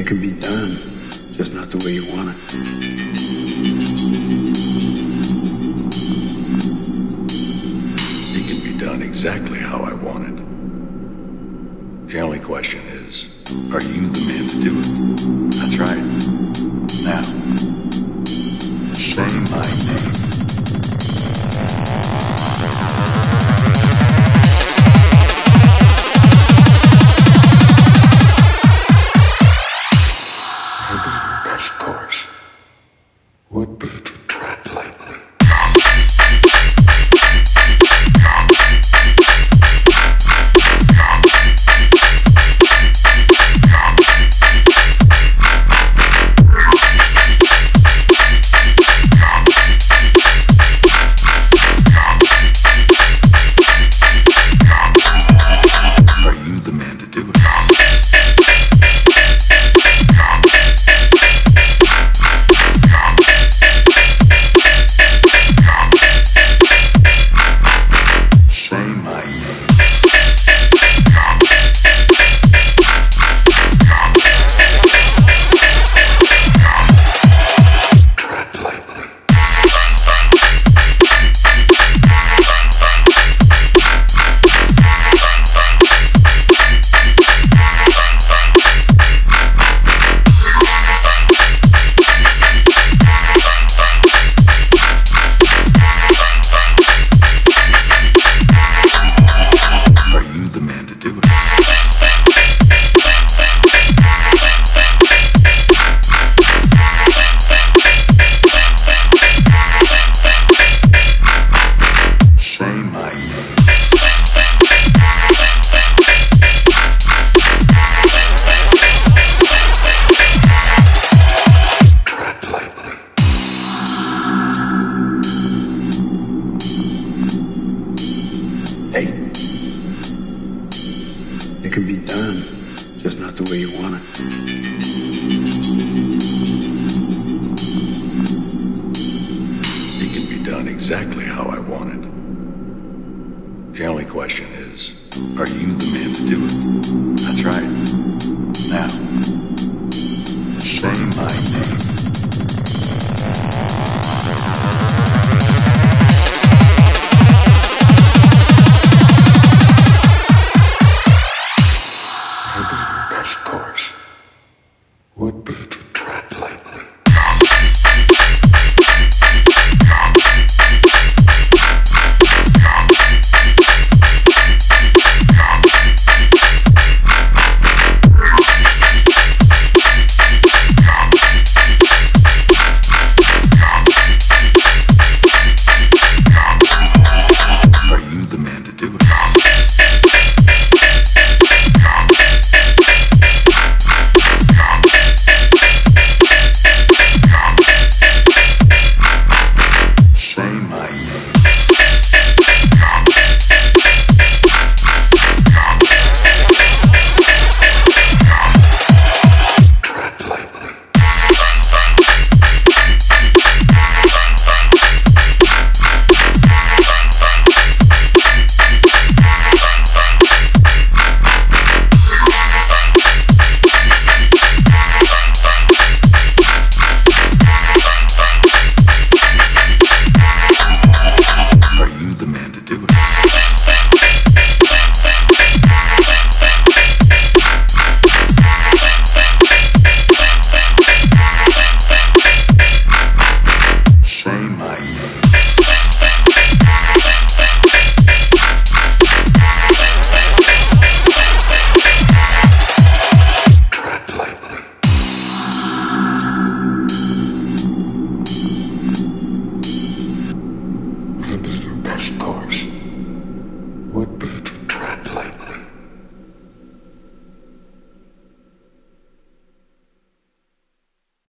can be done, just not the way you want it. It can be done exactly how I want it. The only question is, are you the man to do it? That's right. Now, say my name. Would be to tread lightly. Are you the man to do it? Hey, it can be done, just not the way you want it. It can be done exactly how I want it. The only question is, are you the man to do it? That's right. Now, say my name.